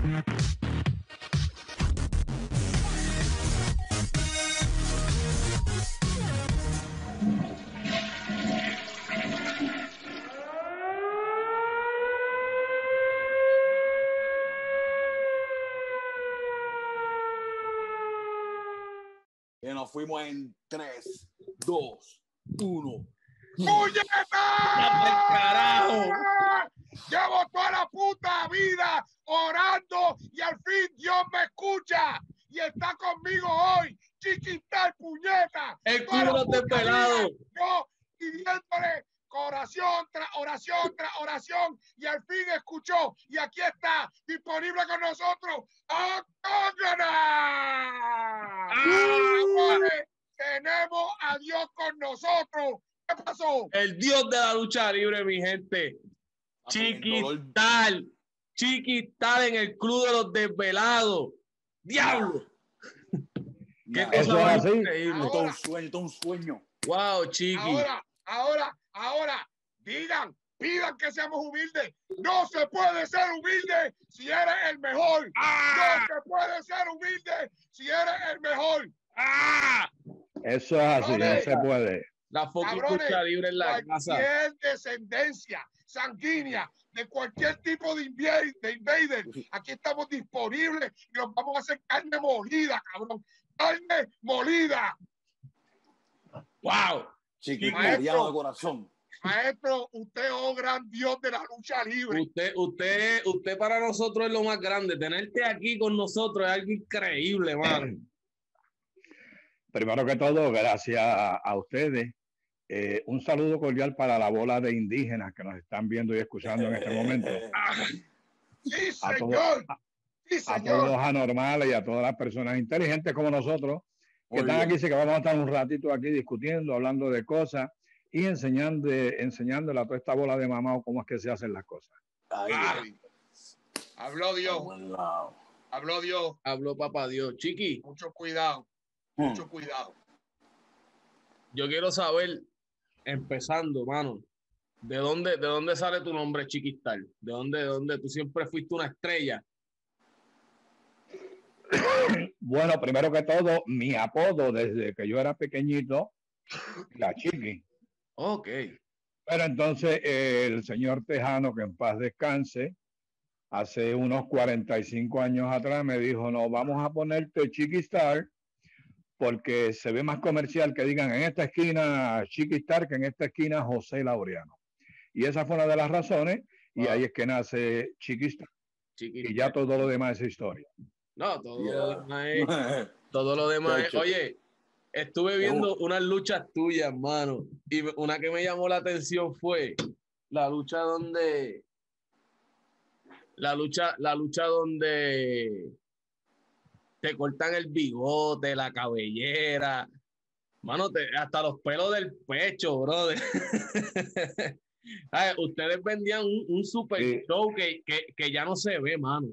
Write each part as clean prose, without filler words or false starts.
Que nos fuimos en 3, 2, 1. ¡Puñeta! ¡Carajo! Llevo toda la puta vida orando y al fin Dios me escucha y está conmigo hoy. Chiquita, puñeta. El culo de los desvelados. Yo pidiéndole oración tras oración tras oración y al fin escuchó y aquí está disponible con nosotros tenemos a Dios con nosotros. ¿Qué pasó? El Dios de la lucha libre, mi gente. Chiquital en el club de los desvelados. ¡Diablo! ¡Qué cosa más increíble! Todo un sueño. ¡Wow, Chiqui! Ahora, pidan que seamos humildes. No se puede ser humilde si eres el mejor. No se puede ser humilde si eres el mejor. Eso es así, no se puede. La fucking lucha libre en la casa. Cualquier descendencia sanguínea de cualquier tipo de invader, aquí estamos disponibles y los vamos a hacer carne molida, cabrón. Carne molida. ¡Wow! Chiquito, de corazón. Maestro, usted, oh gran Dios de la lucha libre. Usted para nosotros es lo más grande. Tenerte aquí con nosotros es algo increíble, mano. Primero que todo, gracias a ustedes. Un saludo cordial para la bola de indígenas que nos están viendo y escuchando en este momento. Sí, señor. A todos los anormales y a todas las personas inteligentes como nosotros que están aquí. Sí, que vamos a estar un ratito aquí discutiendo, hablando de cosas y enseñándole a toda esta bola de mamá cómo es que se hacen las cosas. Habló Dios. Habló Dios. Habló papá Dios. Chiqui. Mucho cuidado. Mucho cuidado. Yo quiero saber, empezando, mano, ¿de dónde sale tu nombre, Chiquistar? ¿De dónde tú siempre fuiste una estrella? Bueno, primero que todo, mi apodo desde que yo era pequeñito, la Chiqui. Ok. Pero entonces el señor Tejano, que en paz descanse, hace unos 45 años atrás me dijo, no, vamos a ponerte Chiquistar porque se ve más comercial que digan en esta esquina Chiquistar que en esta esquina José Laureano. Y esa fue una de las razones y ahí es que nace Chiquistar. Y ya todo lo demás es historia. No, todo lo demás es, oye, estuve viendo unas luchas tuyas, mano, y una que me llamó la atención fue la lucha donde te cortan el bigote, la cabellera, mano, hasta los pelos del pecho, brother. Ay, ustedes vendían un super show que ya no se ve, mano.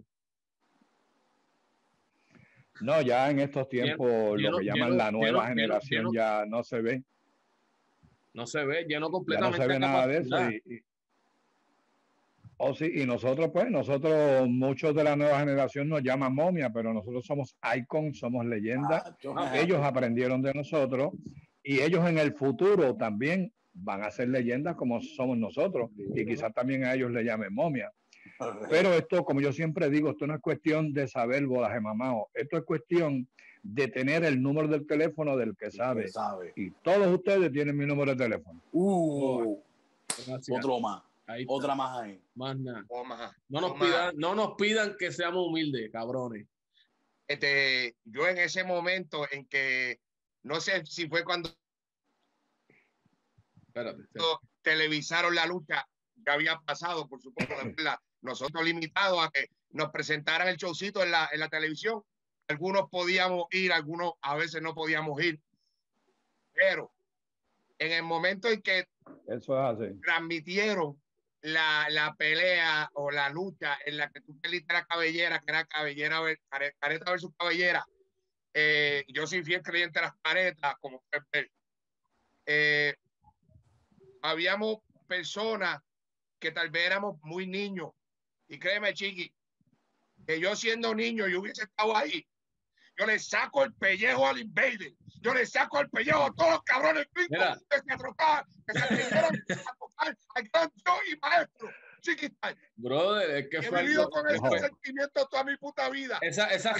No, ya en estos tiempos lo que llaman la nueva generación ya no se ve. No se ve, lleno completamente. Ya no se ve nada de eso. Y nosotros, muchos de la nueva generación nos llaman momia, pero nosotros somos icons, somos leyendas. Ellos aprendieron de nosotros y ellos en el futuro también van a ser leyendas como somos nosotros y quizás también a ellos le llamen momia. Pero esto, como yo siempre digo, esto no es cuestión de saber bolas de mamao, esto es cuestión de tener el número del teléfono del que sabe. Y todos ustedes tienen mi número de teléfono. Otro más. Otra más ahí. Más nada. No nos pidan que seamos humildes, cabrones. Yo en ese momento en que, no sé si fue cuando televisaron la lucha, ya había pasado, por supuesto, nosotros limitados a que nos presentaran el showcito en la televisión. Algunos podíamos ir, algunos a veces no podíamos ir. Pero en el momento en que transmitieron la pelea o la lucha en la que tú perdiste la cabellera, que era careta versus cabellera, yo soy fiel creyente de las caretas, como ustedes ven. Habíamos personas que tal vez éramos muy niños. Y créeme, Chiqui, que yo siendo niño yo hubiese estado ahí, yo le saco el pellejo al Invader, yo le saco el pellejo a todos los cabrones gringos que se atrocaban, que se atrevieron a tocar al gran yo y maestro Chiquistar. Brother, es que he fue vivido algo, con ese sentimiento toda mi puta vida. Esa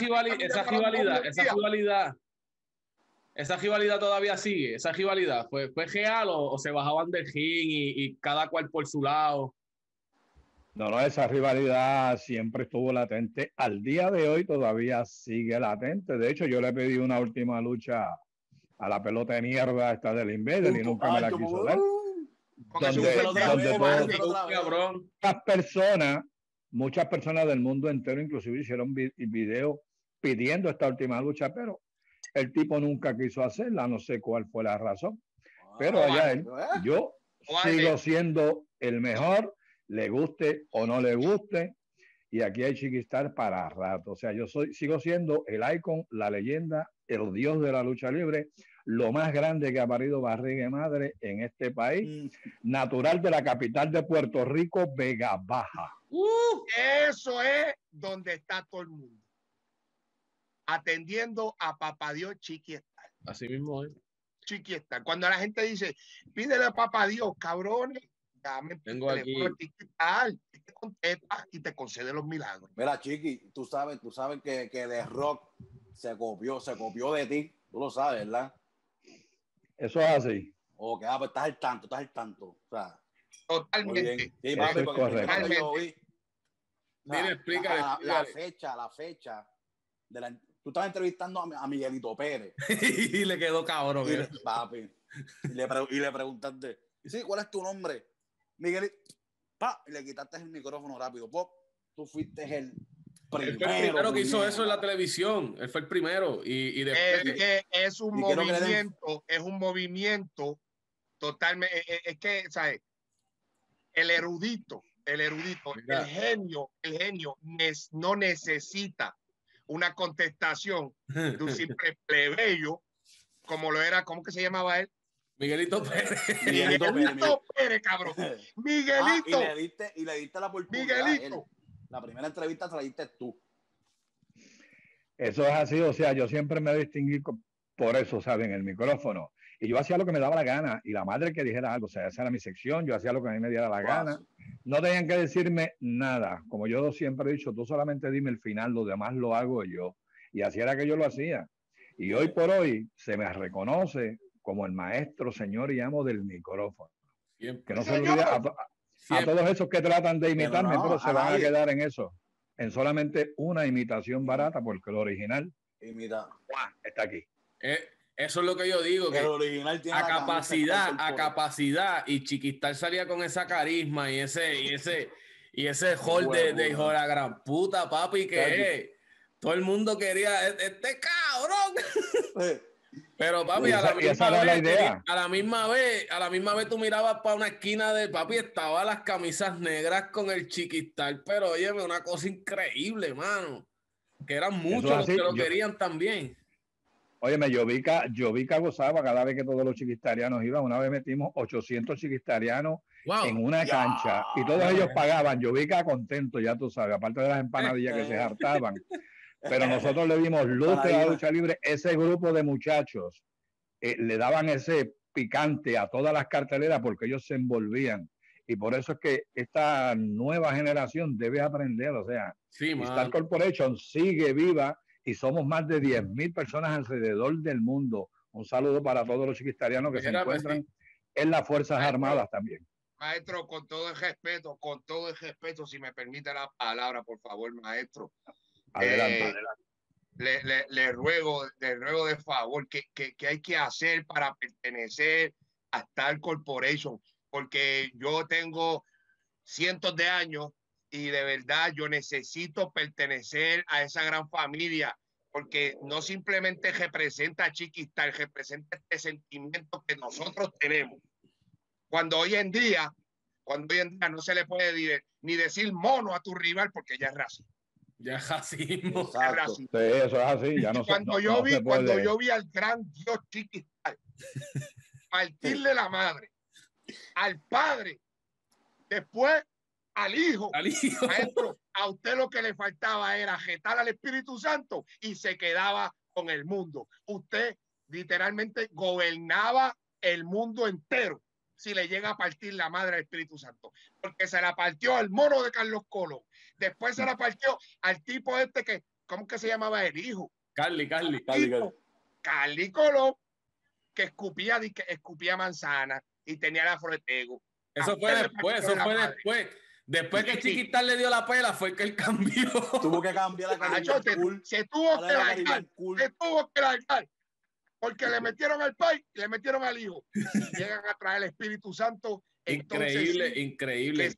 rivalidad todavía sigue. Esa rivalidad fue real o se bajaban del ring y cada cual por su lado. No, esa rivalidad siempre estuvo latente. Al día de hoy todavía sigue latente. De hecho, yo le pedí una última lucha a la pelota de mierda esta del Invader y nunca me la quiso dar. Muchas personas del mundo entero inclusive hicieron videos pidiendo esta última lucha, pero el tipo nunca quiso hacerla, no sé cuál fue la razón. Pero allá él, yo sigo siendo el mejor, le guste o no le guste, y aquí hay Chiquistar para rato. O sea, yo sigo siendo el icon, la leyenda, el dios de la lucha libre, lo más grande que ha parido barriga de madre en este país, natural de la capital de Puerto Rico, Vega Baja. Eso es donde está todo el mundo, atendiendo a Papá Dios Chiquistar. Así mismo es. Chiquistar. Cuando la gente dice, pídele a Papá Dios, cabrones, dame tengo aquí Chiquistar, te contesta y te concede los milagros. Mira, Chiqui, tú sabes que The Rock se copió de ti, tú lo sabes, ¿verdad? Eso es así. Ok, pues estás al tanto. O sea, totalmente. Sí, papi, es correcto. Yo vi, mira, explícale. La fecha de tú estabas entrevistando a Miguelito Pérez. Y le quedó cabrón. Papi. Y le preguntaste, sí, ¿cuál es tu nombre? Miguelito. Y le quitaste el micrófono rápido. Pop, tú fuiste el primero. Él fue el primero que hizo eso en la televisión. Él fue el primero. Y después, es un movimiento totalmente. Es que, ¿sabes? El erudito, el genio no necesita una contestación de un simple plebeyo como lo era, ¿cómo que se llamaba él? Miguelito Pérez. Miguelito Pérez, cabrón. Miguelito. Y le diste la oportunidad. Miguelito. La primera entrevista te la diste tú. Eso es así, o sea, yo siempre me distinguí por eso, ¿saben? El micrófono. Y yo hacía lo que me daba la gana. Y la madre que dijera algo, o sea, esa era mi sección, yo hacía lo que a mí me diera la gana. No tenían que decirme nada. Como yo siempre he dicho, tú solamente dime el final, lo demás lo hago yo. Y así era que yo lo hacía. Y hoy por hoy se me reconoce como el maestro, señor y amo del micrófono. Siempre. Que no se olvide a todos esos que tratan de imitarme, pero se van a quedar en eso. En solamente una imitación barata, porque el original está aquí. Eso es lo que yo digo, que el original tiene a capacidad, y Chiquistar salía con esa carisma y ese hall de hijo de la gran puta, papi, que todo el mundo quería este cabrón. Pero papi, a la misma vez tú mirabas para una esquina de papi, estaban las camisas negras con el Chiquistar, pero óyeme, una cosa increíble, mano, que eran muchos los que lo querían también. Óyeme, Yovica gozaba cada vez que todos los chiquistarianos iban. Una vez metimos 800 chiquistarianos en una cancha y todos ellos pagaban. Yovica contento, ya tú sabes, aparte de las empanadillas que se hartaban. Pero nosotros le dimos luz a la lucha libre. Ese grupo de muchachos le daban ese picante a todas las carteleras porque ellos se envolvían. Y por eso es que esta nueva generación debe aprender. O sea, Star Corporation sigue viva. Y somos más de 10,000 personas alrededor del mundo. Un saludo para todos los chiquistarianos que se encuentran en las Fuerzas Armadas también. Maestro, con todo el respeto, si me permite la palabra, por favor, maestro. Adelante. Le ruego de favor que hay que hacer para pertenecer a Star Corporation, porque yo tengo cientos de años y de verdad yo necesito pertenecer a esa gran familia, porque no simplemente representa a Chiquistar, representa este sentimiento que nosotros tenemos. Cuando hoy en día no se le puede ni decir mono a tu rival porque ya es racismo. Ya es racismo. Sí, eso es así. Ya no cuando yo vi al gran Dios Chiquistar partirle la madre al padre, después al Hijo. Al Hijo. Maestro, a usted lo que le faltaba era jetar al Espíritu Santo y se quedaba con el mundo. Usted literalmente gobernaba el mundo entero si le llega a partir la madre al Espíritu Santo, porque se la partió al mono de Carlos Colón, después se la partió al tipo este que, ¿cómo que se llamaba el hijo? Carly Colón, que escupía manzana y tenía la afroetego. Eso fue después. Después que Chiquitán le dio la pela, fue que él cambió. Tuvo que cambiar la Caribbean Cool. Se tuvo que largar. Porque le metieron al pai y le metieron al hijo. Si llegan a traer el Espíritu Santo, increíble.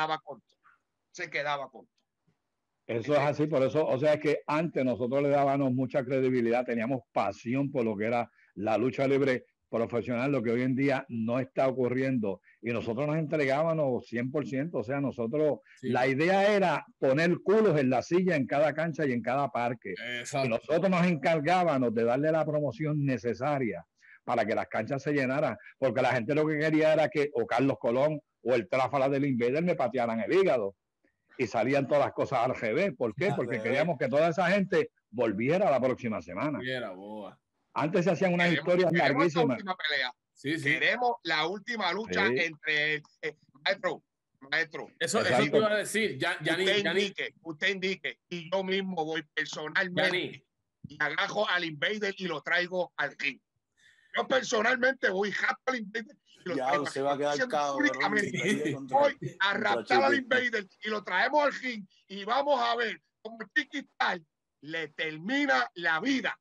Se quedaba corto. Eso es así, por eso, o sea, es que antes nosotros le dábamos mucha credibilidad, teníamos pasión por lo que era la lucha libre profesional, lo que hoy en día no está ocurriendo, y nosotros nos entregábamos 100%, o sea, nosotros, la idea era poner culos en la silla en cada cancha y en cada parque. Exacto. Y nosotros nos encargábamos de darle la promoción necesaria para que las canchas se llenaran, porque la gente lo que quería era que o Carlos Colón o el Tráfala del Invader me patearan el hígado, y salían todas las cosas al revés. ¿Por qué? Porque queríamos que toda esa gente volviera la próxima semana. Antes se hacían unas historias larguísimas. Queremos la última lucha entre maestro. Eso te iba a decir. Usted indique y yo mismo voy personalmente y agarro al Invader y lo traigo al ring. Yo personalmente voy al Invader y lo traigo se va a quedar cabrón. Voy a raptar al Invader y lo traemos al ring y vamos a ver cómo Chiquitán le termina la vida.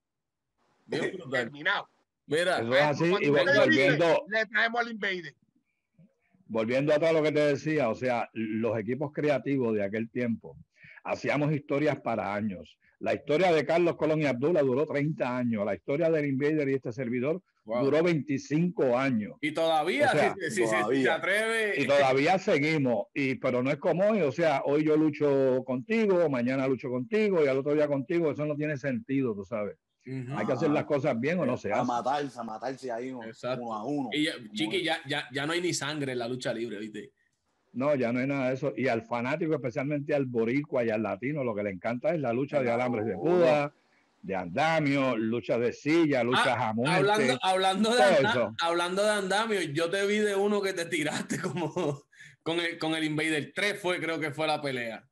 Terminado. Mira, eso es así. Y volviendo, le traemos al Invader. Volviendo a todo lo que te decía, o sea, los equipos creativos de aquel tiempo hacíamos historias para años. La historia de Carlos Colón y Abdullah duró 30 años. La historia del Invader y este servidor duró 25 años. Y todavía, o sea, si se atreve. Y todavía seguimos. Pero no es como hoy. O sea, hoy yo lucho contigo, mañana lucho contigo y al otro día contigo. Eso no tiene sentido, tú sabes. Hay que hacer las cosas bien o no se hace. A matarse ahí uno a uno. Y Chiqui, ya no hay ni sangre en la lucha libre, ¿viste? No, ya no hay nada de eso. Y al fanático, especialmente al boricua y al latino, lo que le encanta es la lucha de alambres de púa, de andamio, lucha de silla, lucha jamón. Hablando de andamio, yo te vi de uno que te tiraste como con el Invader 3 creo que fue la pelea.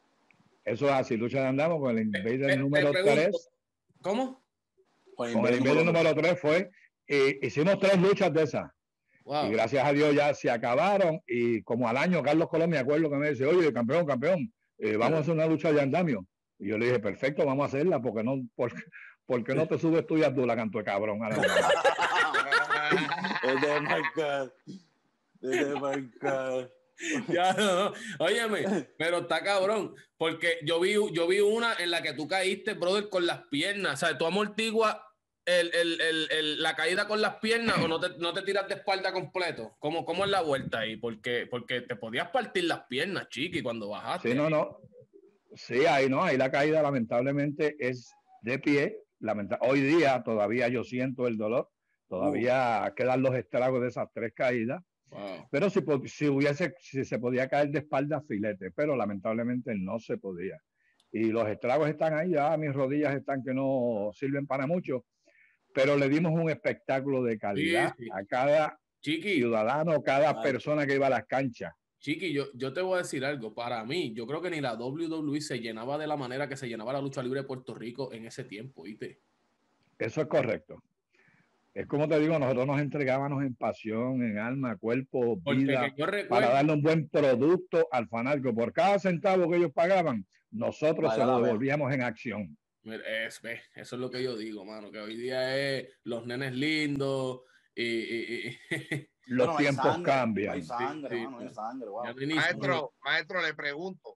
Eso es así, lucha de andamio con el Invader número 3. ¿Cómo? Con el Invader número 3 fue, hicimos 3 luchas de esas. Wow. Y gracias a Dios ya se acabaron. Y como al año, Carlos Colón, me acuerdo que me dice, oye, campeón, vamos a hacer una lucha de andamio. Y yo le dije, perfecto, vamos a hacerla, porque no te subes tú y Abdullah, canto de cabrón. Ya, no. Óyeme, pero está cabrón, porque yo vi una en la que tú caíste, brother, con las piernas. O sea, tú amortiguas la caída con las piernas o no te tiras de espalda completo. ¿Cómo es la vuelta ahí? Porque te podías partir las piernas, Chiqui, cuando bajaste. Sí, no. Sí, ahí la caída lamentablemente es de pie. Hoy día todavía yo siento el dolor. Todavía quedan los estragos de esas 3 caídas. Wow. Pero si se podía caer de espalda, filete. Pero lamentablemente no se podía. Y los estragos están ahí. Ya mis rodillas están que no sirven para mucho. Pero le dimos un espectáculo de calidad a cada ciudadano, cada persona que iba a las canchas. Chiqui, yo te voy a decir algo. Para mí, yo creo que ni la WWE se llenaba de la manera que se llenaba la lucha libre de Puerto Rico en ese tiempo, ¿viste? Eso es correcto. Es como te digo, nosotros nos entregábamos en pasión, en alma, cuerpo, vida, para darle un buen producto al fanático. Por cada centavo que ellos pagaban, nosotros se lo devolvíamos en acción. Eso es lo que yo digo, mano, que hoy día es los nenes lindos y los tiempos cambian. No hay sangre, no hay sangre. Wow. Maestro, le pregunto,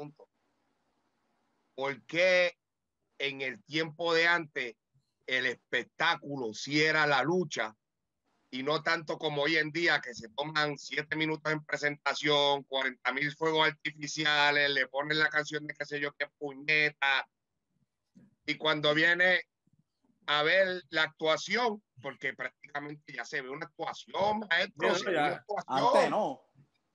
¿por qué en el tiempo de antes el espectáculo si era la lucha y no tanto como hoy en día que se toman 7 minutos en presentación, 40,000 fuegos artificiales, le ponen la canción de qué sé yo qué puñeta, y cuando viene a ver la actuación, porque prácticamente ya se ve una actuación, maestro, Antes no.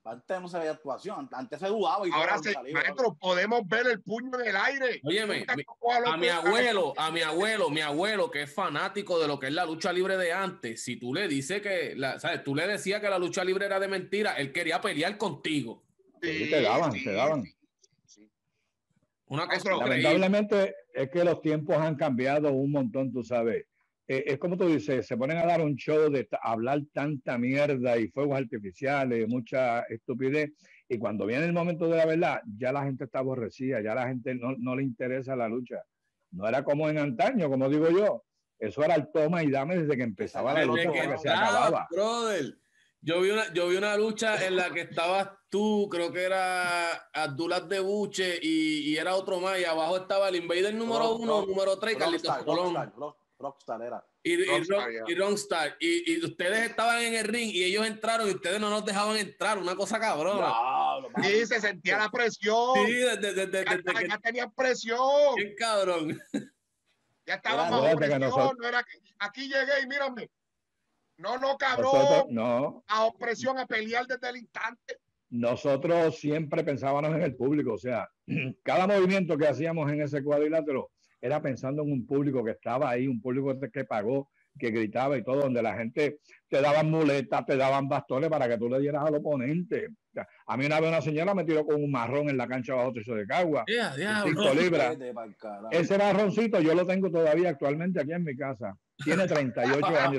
Antes no se veía actuación, antes se dudaba. Y ahora maestro, podemos ver el puño en el aire. Óyeme, mi abuelo, que es fanático de lo que es la lucha libre de antes, si tú le dices que, ¿sabes? Tú le decías que la lucha libre era de mentira, él quería pelear contigo. Sí, te daban. Sí. Una cosa lamentablemente es que los tiempos han cambiado un montón, tú sabes. Es como tú dices, se ponen a dar un show de hablar tanta mierda y fuegos artificiales, mucha estupidez, y cuando viene el momento de la verdad, ya la gente está aborrecida, ya la gente no le interesa la lucha. No era como en antaño, como digo yo. Eso era el toma y dame desde que empezaba la lucha hasta que se acababa. Brother. Yo vi una lucha en la que estabas tú, creo que era Abdullah de Buche y era otro más, y abajo estaba el Invader número 1, número 3, Carlitos Colón. Rockstar era. Y Rockstar. Y ustedes estaban en el ring y ellos entraron y ustedes no nos dejaban entrar. Una cosa cabrona. Sí, se sentía la presión. Sí, ya tenían presión. Qué cabrón. Ya estaba bajo presión. No era que aquí llegué y mírame. No, cabrón. Bajo presión a pelear desde el instante. Nosotros siempre pensábamos en el público. O sea, cada movimiento que hacíamos en ese cuadrilátero era pensando en un público que estaba ahí, un público que pagó, que gritaba y todo, donde la gente te daban muletas, te daban bastones para que tú le dieras al oponente. A mí una vez una señora me tiró con un marrón en la cancha bajo techo de Cagua, 5 libras. Ese marroncito yo lo tengo todavía actualmente aquí en mi casa. Tiene 38 años.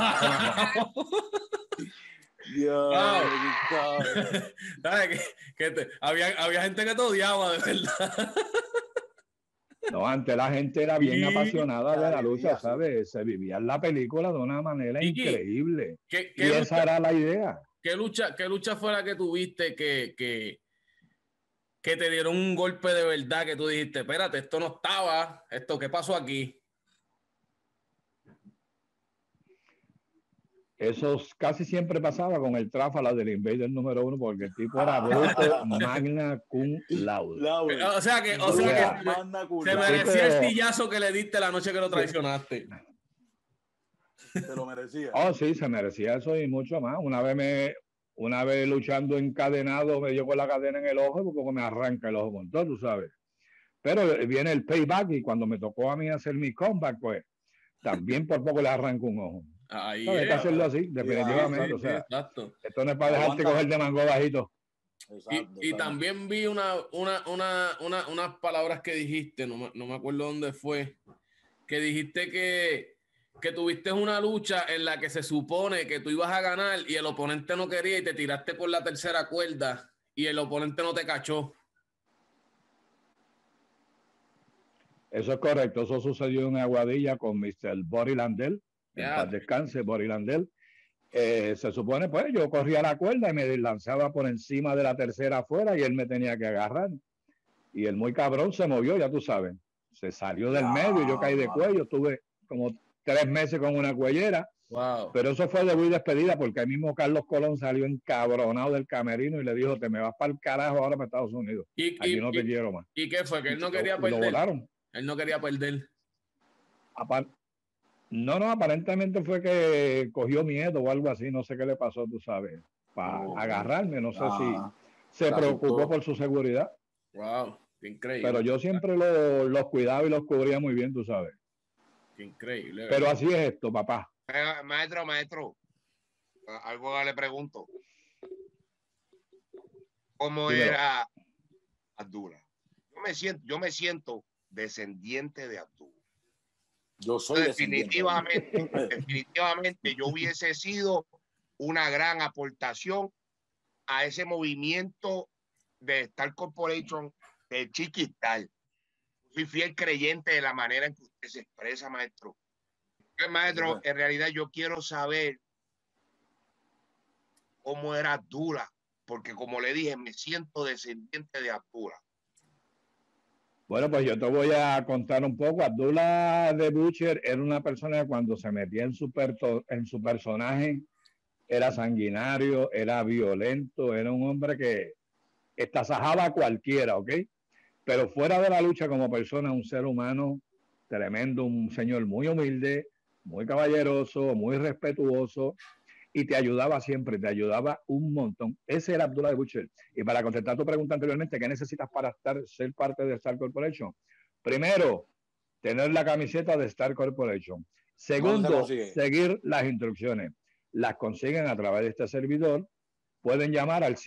Había gente que te odiaba, de verdad. No, antes la gente era bien apasionada de la lucha, ¿sabes? Se vivía la película de una manera increíble. Y esa era la idea. ¿Qué lucha fue la que tuviste que te dieron un golpe de verdad, que tú dijiste, espérate, esto no estaba, ¿qué pasó aquí? Eso casi siempre pasaba con el tráfala del Invader número 1, porque el tipo era bruto, magna cum laude. O sea que se merecía el sillazo que le diste la noche que lo traicionaste. Se lo merecía. Oh, sí, se merecía eso y mucho más. Una vez luchando encadenado, me dio con la cadena en el ojo, porque me arranca el ojo con todo, tú sabes. Pero viene el payback y cuando me tocó a mí hacer mi comeback, pues también por poco le arranco un ojo. Ahí hay que hacerlo así, definitivamente. O sea, esto no es para dejarte coger de mango bajito. Y también vi unas palabras que dijiste, no me acuerdo dónde fue, que dijiste que tuviste una lucha en la que se supone que tú ibas a ganar y el oponente no quería y te tiraste por la tercera cuerda y el oponente no te cachó. Eso es correcto, eso sucedió en Aguadilla con Mr. Boris Landel. En paz descanse, Boris Landel. Se supone, pues, yo corría la cuerda y me lanzaba por encima de la tercera afuera y él me tenía que agarrar. Y el muy cabrón se movió, ya tú sabes. Se salió del medio y yo caí de cuello. Tuve como 3 meses con una cuellera. Wow. Pero eso fue de muy despedida porque el mismo Carlos Colón salió encabronado del camerino y le dijo, te me vas para el carajo ahora para Estados Unidos. Aquí no te quiero más. ¿Y qué fue? Que él no quería perder. Lo volaron. Él no quería perder. No, aparentemente fue que cogió miedo o algo así, no sé qué le pasó, tú sabes, para agarrarme, no sé si se preocupó por su seguridad. Wow, qué increíble. Pero yo siempre los cuidaba y los cubría muy bien, tú sabes. Qué increíble. Pero así es esto, papá. Maestro, algo le pregunto. ¿Cómo era Abdullah? Yo me siento descendiente de Abdullah. Yo soy definitivamente yo hubiese sido una gran aportación a ese movimiento de Star Corporation de Chiquistar. Soy fiel creyente de la manera en que usted se expresa, maestro. Maestro, en realidad yo quiero saber cómo era Abdullah, porque como le dije, me siento descendiente de Abdullah. Bueno, pues yo te voy a contar un poco. Abdullah de Butcher era una persona que cuando se metía en su personaje era sanguinario, era violento, era un hombre que estasajaba a cualquiera, ¿ok? Pero fuera de la lucha como persona, un ser humano tremendo, un señor muy humilde, muy caballeroso, muy respetuoso. y te ayudaba siempre, te ayudaba un montón. Ese era Abdullah the Butcher. Y para contestar tu pregunta anteriormente, ¿qué necesitas para ser parte de Star Corporation? Primero, tener la camiseta de Star Corporation. Segundo, seguir las instrucciones. Las consiguen a través de este servidor. Pueden llamar al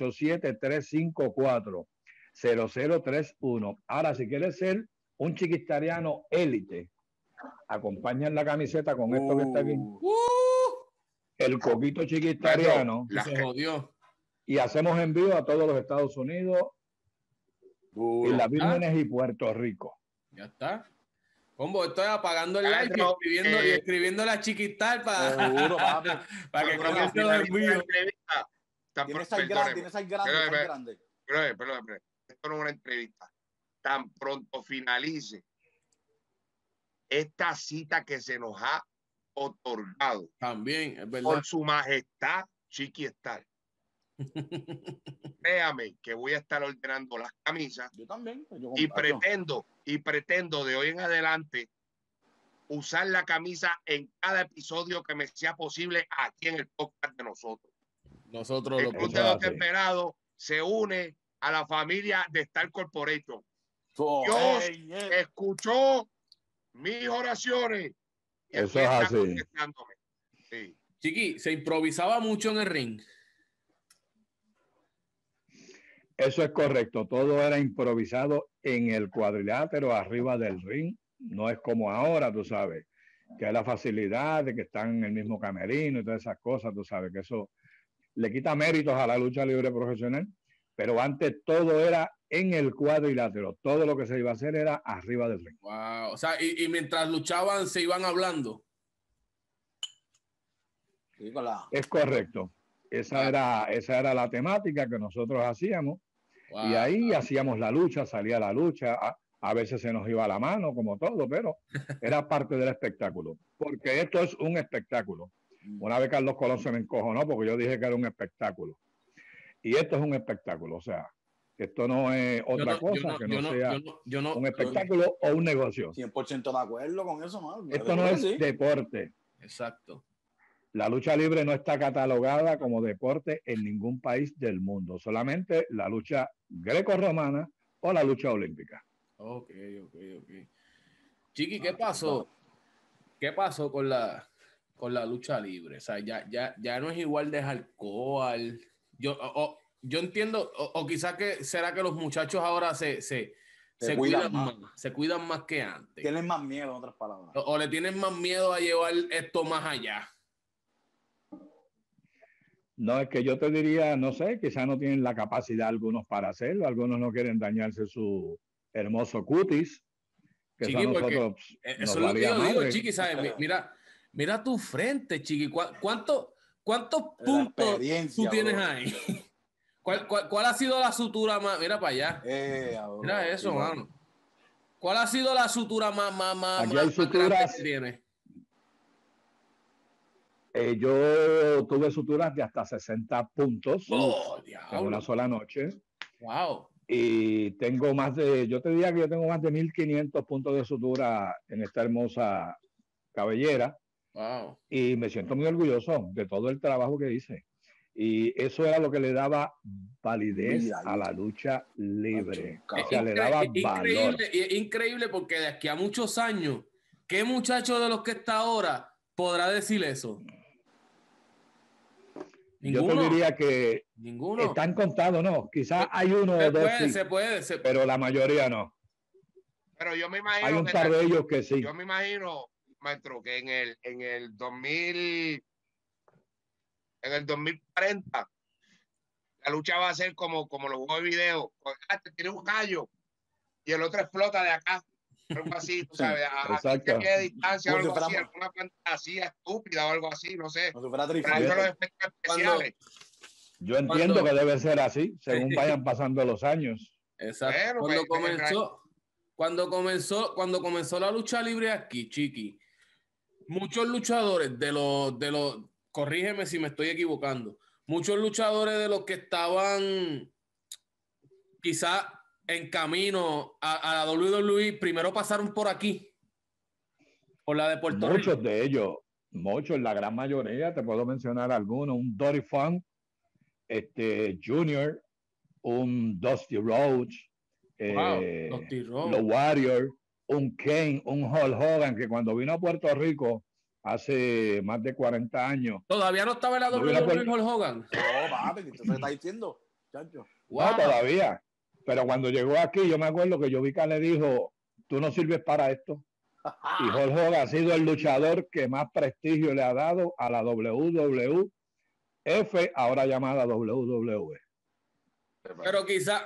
787-354-0031. Ahora, si quieres ser un chiquistariano élite, acompañan la camiseta con esto que está aquí. El coquito chiquistariano. Se jodió. Y hacemos envío a todos los Estados Unidos y las Vírgenes y Puerto Rico. Ya está. Combo, estoy apagando el like y escribiendo la chiquistar para que comience los envíos. Tienes al grande. Perdón. Esto no es una entrevista. Tan pronto finalice esta cita que se nos ha otorgado. También, es verdad. Por su majestad, Chiqui Star. Créame que voy a estar ordenando las camisas. Yo también. Y pretendo de hoy en adelante usar la camisa en cada episodio que me sea posible aquí en el podcast de nosotros. El Club de los Esperados se une a la familia de Star Corporation. Dios escuchó mis oraciones. Y eso es así. Sí. Chiqui, ¿se improvisaba mucho en el ring? Eso es correcto. Todo era improvisado en el cuadrilátero arriba del ring. No es como ahora, tú sabes, que hay la facilidad de que están en el mismo camerino y todas esas cosas, tú sabes, que eso le quita méritos a la lucha libre profesional. Pero antes todo era en el cuadrilátero. Todo lo que se iba a hacer era arriba del ring. Wow. O sea, y mientras luchaban se iban hablando. Es correcto. Esa era la temática que nosotros hacíamos. Wow. Y ahí hacíamos la lucha, salía la lucha. A veces se nos iba la mano, como todo, pero era parte del espectáculo. Porque esto es un espectáculo. Una vez Carlos Colón se me encojonó porque yo dije que era un espectáculo. Y esto es un espectáculo. O sea, esto no es otra cosa que no sea un espectáculo o un negocio. 100% de acuerdo con eso, ¿no? Esto no es deporte. Exacto. La lucha libre no está catalogada como deporte en ningún país del mundo. Solamente la lucha greco-romana o la lucha olímpica. Ok. Chiqui, ¿qué pasó? ¿Qué pasó con la lucha libre? O sea, ya no es igual de hardcore. Yo entiendo, o quizás que será que los muchachos ahora se cuidan más que antes. Tienen más miedo, en otras palabras. O le tienen más miedo a llevar esto más allá. No, es que yo te diría, no sé, quizás no tienen la capacidad algunos para hacerlo, algunos no quieren dañarse su hermoso cutis, que Chiqui, a nosotros eso es lo que yo digo, Chiqui, ¿sabes? Mira tu frente, Chiqui, ¿cuántos puntos tú tienes ahí? ¿Cuál ha sido la sutura más? Mira para allá. Mira eso, mano. ¿Cuál ha sido la sutura más Aquí hay suturas que tienes? Yo tuve suturas de hasta 60 puntos en una sola noche. Wow. Y tengo yo te diría que yo tengo más de 1500 puntos de sutura en esta hermosa cabellera. Wow. Y me siento muy orgulloso de todo el trabajo que hice. Y eso era lo que le daba validez a la lucha libre. O sea, le daba valor. Increíble porque de aquí a muchos años, ¿qué muchacho de los que está ahora podrá decir eso? ¿Ninguno? Yo te diría que ninguno. Están contados, ¿no? Quizás hay uno o dos. Se puede. Pero la mayoría no. Pero yo me imagino. Hay un par de ellos que sí. Yo me imagino, maestro, que en el 2040 la lucha va a ser como los juegos de video. Te tiene un gallo y el otro explota de acá. Algo así, tú sabes, a qué distancia o algo así, alguna fantasía estúpida o algo así, no sé. Yo entiendo que debe ser así, según vayan pasando los años. Exacto. Bueno, cuando comenzó la lucha libre aquí, Chiqui, muchos luchadores de los, corrígeme si me estoy equivocando, muchos luchadores de los que estaban quizás en camino a la WWE, primero pasaron por aquí, por la de Puerto Rico. Muchos de ellos, Muchos, la gran mayoría, te puedo mencionar algunos, un Dory Funk, Junior, un Dusty Rhodes, Dusty Rhodes, los Warriors, un Kane, un Hulk Hogan, que cuando vino a Puerto Rico hace más de 40 años. ¿Todavía no estaba en la WWE Hulk Hogan? No, papi, ¿qué te está diciendo, chacho? Wow. No, todavía. Pero cuando llegó aquí, yo me acuerdo que Jovica le dijo, tú no sirves para esto. Y Hulk Hogan ha sido el luchador que más prestigio le ha dado a la WWF, ahora llamada WWE. Pero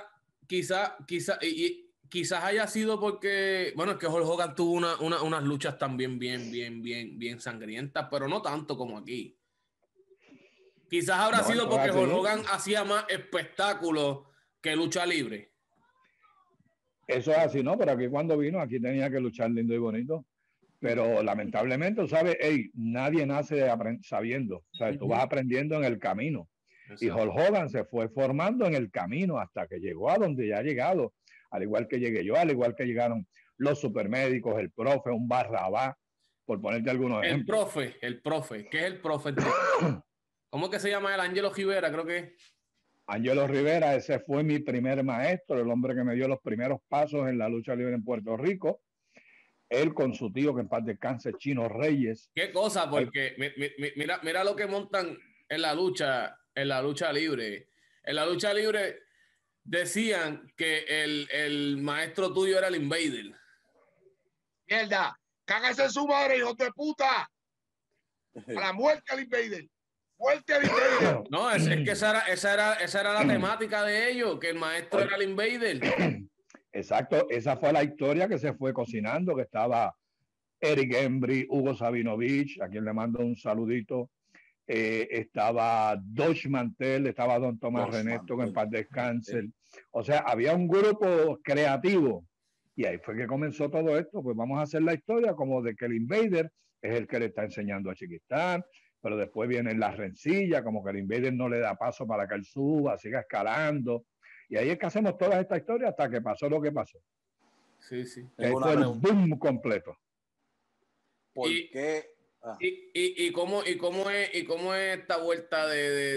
quizás haya sido porque, bueno, es que Hulk Hogan tuvo unas luchas también bien sangrientas, pero no tanto como aquí. Quizás habrá sido porque Hulk Hogan hacía más espectáculos que lucha libre. Eso es así, ¿no? Pero aquí cuando vino, aquí tenía que luchar lindo y bonito. Pero lamentablemente, ¿sabes? Nadie nace sabiendo. O sea, tú vas aprendiendo en el camino. Exacto. Y Hulk Hogan se fue formando en el camino hasta que llegó a donde ya ha llegado. Al igual que llegué yo, al igual que llegaron los supermédicos, el profe, un Barrabá, por ponerte algunos ejemplos. El profe. ¿Qué es el profe? ¿Cómo que se llama el Ángelo Rivera? Creo que Ángelo Rivera, ese fue mi primer maestro, el hombre que me dio los primeros pasos en la lucha libre en Puerto Rico. Él con su tío, que en paz descanse, Chino Reyes. Qué cosa, porque mira lo que montan en la lucha libre. En la lucha libre decían que el maestro tuyo era el Invader. ¡Mierda! ¡Cágase en su madre, hijo de puta! ¡A la muerte al Invader! ¡Muerte al Invader! No, es que esa era la temática de ellos, que el maestro era el Invader. Exacto, esa fue la historia que se fue cocinando, que estaba Eric Embry, Hugo Sabinovich, a quien le mando un saludito, estaba Dodge Mantel, estaba Don Tomás Renesto, que en paz descanse. O sea, había un grupo creativo y ahí fue que comenzó todo esto. Pues vamos a hacer la historia como de que el Invader es el que le está enseñando a Chiquistán, pero después viene la rencilla, como que el Invader no le da paso para que él suba, siga escalando. Y ahí es que hacemos toda esta historia hasta que pasó lo que pasó. Sí. Ahí fue el boom completo. ¿Por qué? ¿Y cómo es esta vuelta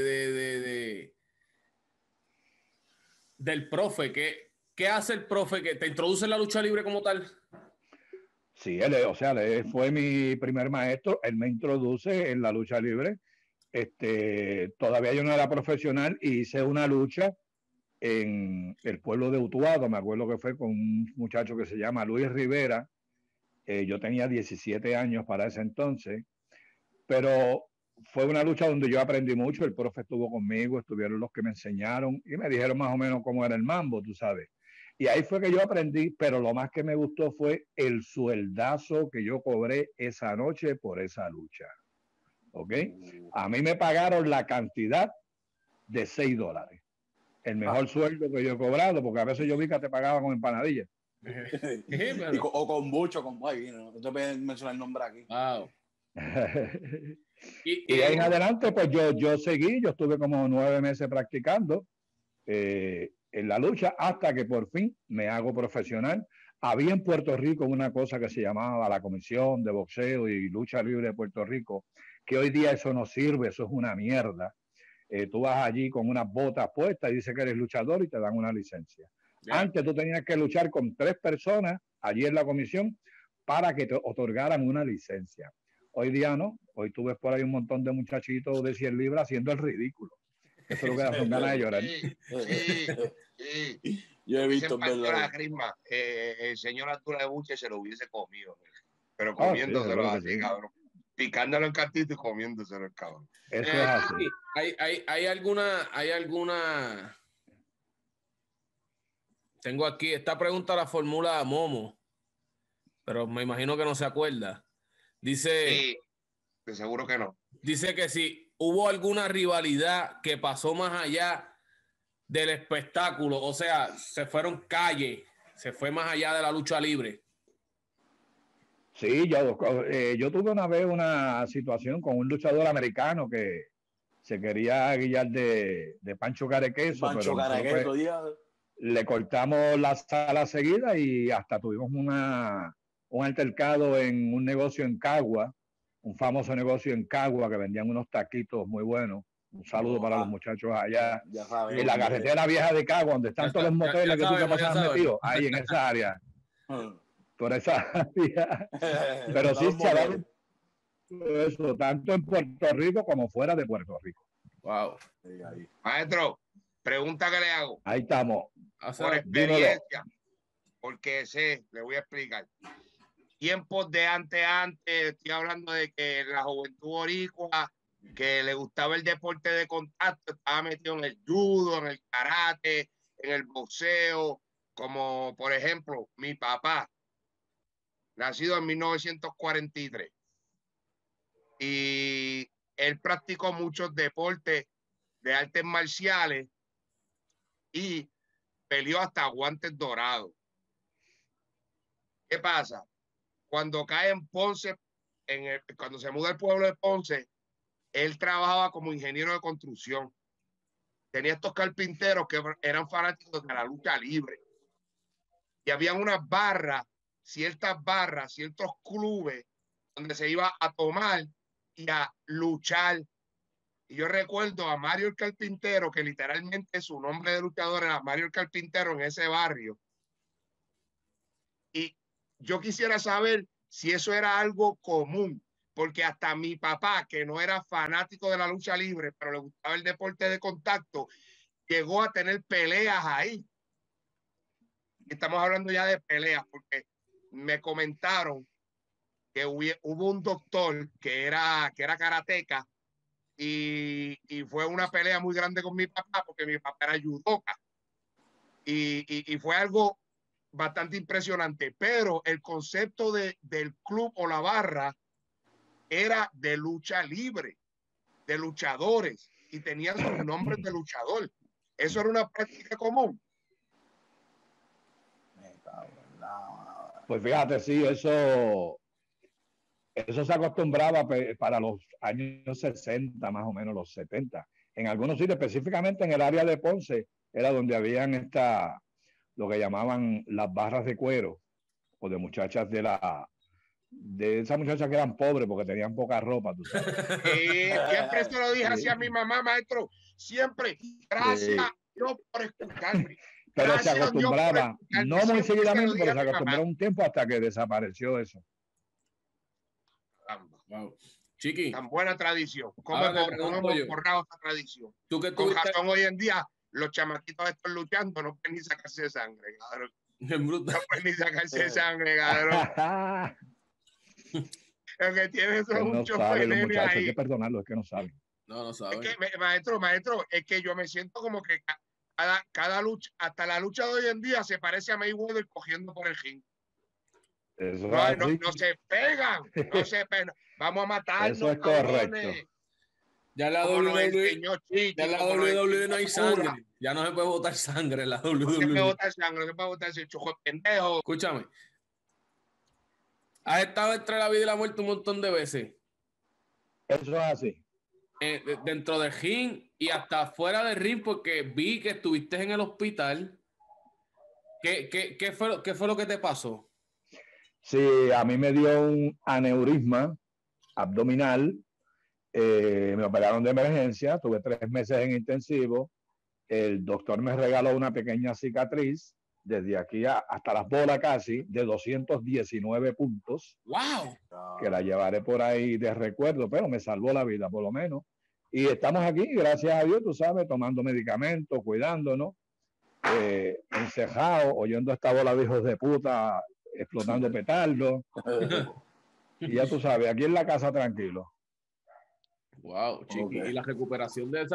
del profe? ¿Qué hace el profe? ¿Que te introduce en la lucha libre como tal? Sí, él fue mi primer maestro. Él me introduce en la lucha libre. Todavía yo no era profesional y hice una lucha en el pueblo de Utuado. Me acuerdo que fue con un muchacho que se llama Luis Rivera. Yo tenía 17 años para ese entonces, pero fue una lucha donde yo aprendí mucho. El profe estuvo conmigo, estuvieron los que me enseñaron y me dijeron más o menos cómo era el mambo, tú sabes. Y ahí fue que yo aprendí, pero lo más que me gustó fue el sueldazo que yo cobré esa noche por esa lucha. ¿Ok? A mí me pagaron la cantidad de $6. El mejor sueldo que yo he cobrado, porque a veces yo vi que te pagaban con empanadillas. O con mucho, con no te voy a mencionar el nombre aquí. Wow. Y de ahí en adelante, pues yo seguí, yo estuve como 9 meses practicando en la lucha hasta que por fin me hago profesional. Había en Puerto Rico una cosa que se llamaba la Comisión de Boxeo y Lucha Libre de Puerto Rico, que hoy día eso no sirve, eso es una mierda. Tú vas allí con unas botas puestas y dices que eres luchador y te dan una licencia. Yeah. Antes tú tenías que luchar con 3 personas allí en la comisión para que te otorgaran una licencia. Hoy día no. Hoy tú ves por ahí un montón de muchachitos de 100 libras haciendo el ridículo. Eso es lo que da son ganas de llorar. Yo he visto la crisma. El señor Arturo de Buche se lo hubiese comido, pero comiéndoselo así, cabrón. Picándolo en cantito y comiéndoselo el cabrón. Eso es así. Hay alguna. Tengo aquí, esta pregunta la formula Momo, pero me imagino que no se acuerda. Dice. Sí, de seguro que no. Dice que si hubo alguna rivalidad que pasó más allá del espectáculo, o sea, se fueron calle, se fue más allá de la lucha libre. Sí, yo tuve una vez una situación con un luchador americano que se quería guiar de Pancho Carequeso, Pancho Carequeso, le cortamos la sala seguida y hasta tuvimos un altercado en un negocio en Cagua, un famoso negocio en Cagua que vendían unos taquitos muy buenos. Un saludo para los muchachos allá. Ya saben, en la carretera vieja de Cagua, donde están todos los moteles que tú te pasas metido, ahí en esa área. Por esa área. Pero sí se ha dado eso, tanto en Puerto Rico como fuera de Puerto Rico. Wow. Maestro, pregunta que le hago. Ahí estamos. Por experiencia, porque sé, le voy a explicar. Tiempos de antes, estoy hablando de que la juventud boricua, que le gustaba el deporte de contacto, estaba metido en el judo, en el karate, en el boxeo, como por ejemplo mi papá, nacido en 1943, y él practicó muchos deportes de artes marciales y peleó hasta guantes dorados. ¿Qué pasa? Cuando cae en Ponce, cuando se muda al pueblo de Ponce, él trabajaba como ingeniero de construcción. Tenía estos carpinteros que eran fanáticos de la lucha libre. Y había unas barras, ciertos clubes donde se iba a tomar y a luchar. Y yo recuerdo a Mario el Carpintero, que literalmente su nombre de luchador era Mario el Carpintero en ese barrio. Y yo quisiera saber si eso era algo común, porque hasta mi papá, que no era fanático de la lucha libre, pero le gustaba el deporte de contacto, llegó a tener peleas ahí. Estamos hablando ya de peleas, porque me comentaron que hubo un doctor que era karateca y fue una pelea muy grande con mi papá, porque mi papá era judoka. Y fue algo bastante impresionante, pero el concepto del club o la barra era de lucha libre, de luchadores, y tenían sus nombres de luchador. Eso era una práctica común. Pues fíjate, sí, eso se acostumbraba para los años 60, más o menos los 70. En algunos sitios, específicamente en el área de Ponce, era donde habían lo que llamaban las barras de cuero, o de muchachas de esas muchachas que eran pobres porque tenían poca ropa, tú sabes. Siempre se lo dije así a mi mamá, maestro, siempre. Gracias Dios por escucharme. Pero se acostumbraba, no muy seguidamente, pero se acostumbró un tiempo hasta que desapareció eso. Wow. Chiqui. Tan buena tradición. ¿Cómo hemos borrado esa tradición? ¿Tú que con razón hoy en día los chamaquitos están luchando, no pueden ni sacarse de sangre, cabrón. No pueden ni sacarse de sangre, cabrón. Lo que tiene son muchos muchachos, hay que perdonarlo, es que no saben. No saben. Es que, maestro, es que yo me siento como que cada lucha, hasta la lucha de hoy en día se parece a Mayweather cogiendo por el ring. No se pegan, no se pegan. Vamos a matarnos. Eso es correcto. Ya la WWE no hay sangre. Ya no se puede botar sangre en la WWE. No se puede botar sangre, no se puede botar ese chojo pendejo. Escúchame. Has estado entre la vida y la muerte un montón de veces. Eso es así. Dentro del ring y hasta fuera del ring, porque vi que estuviste en el hospital. ¿Qué fue lo que te pasó? Sí, a mí me dio un aneurisma abdominal. Me operaron de emergencia. Tuve 3 meses en intensivo. El doctor me regaló una pequeña cicatriz desde aquí hasta las bolas casi, de 219 puntos. ¡Wow! Que la llevaré por ahí de recuerdo, pero me salvó la vida por lo menos. Y estamos aquí, gracias a Dios, tú sabes, tomando medicamentos, cuidándonos, encejados, oyendo esta bola de hijos de puta, explotando petardos. Y ya tú sabes, aquí en la casa tranquilo. Wow, Chiqui. Okay. Y la recuperación de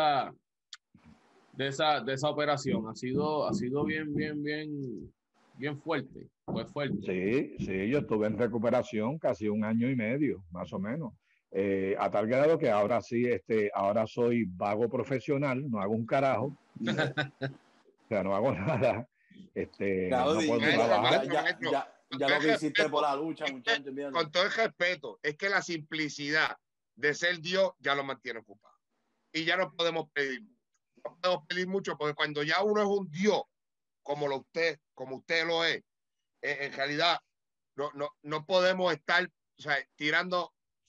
esa operación ha sido bien fuerte. Fue fuerte. Sí, yo estuve en recuperación casi 1 año y medio, más o menos. A tal grado que ahora sí, ahora soy vago profesional, no hago un carajo. O sea, no hago nada. Claro, no puedo trabajar. Ya lo que hiciste por la lucha, muchachos. Con todo el respeto, es que la simplicidad de ser Dios ya lo mantiene ocupado. Y ya no podemos pedir mucho. No podemos pedir mucho porque cuando ya uno es un Dios, como usted lo es, en realidad no podemos estar, o sea, tirando